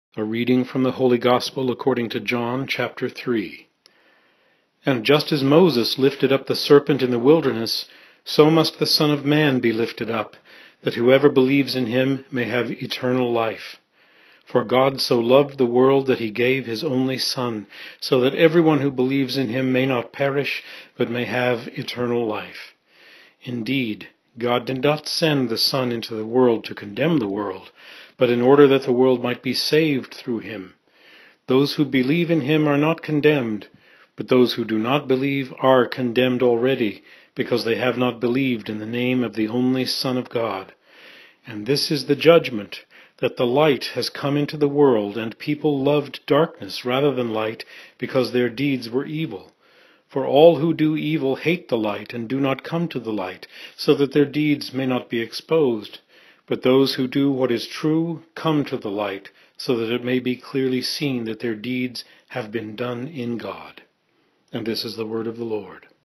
A reading from the Holy Gospel according to John, chapter 3. And just as Moses lifted up the serpent in the wilderness, so must the Son of Man be lifted up, that whoever believes in him may have eternal life. For God so loved the world that he gave his only Son, so that everyone who believes in him may not perish, but may have eternal life. Indeed, God did not send the Son into the world to condemn the world, but in order that the world might be saved through him. Those who believe in him are not condemned, but those who do not believe are condemned already, because they have not believed in the name of the only Son of God. And this is the judgment, that the light has come into the world, and people loved darkness rather than light, because their deeds were evil. For all who do evil hate the light, and do not come to the light, so that their deeds may not be exposed. But those who do what is true come to the light, so that it may be clearly seen that their deeds have been done in God. And this is the word of the Lord.